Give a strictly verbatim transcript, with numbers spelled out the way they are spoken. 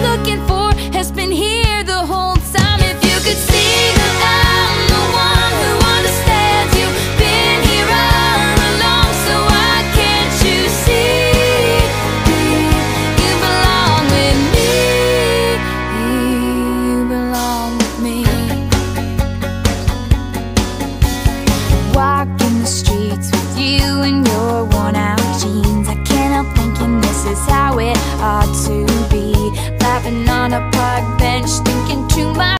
looking for has been here the whole time. If you could see that I'm the one who understands you, been here all along, so why can't you see? You belong with me, you belong with me. Walking the streets with you in your worn out jeans, I can't help thinking this is how it ought to be. Laughing on a park bench, thinking to my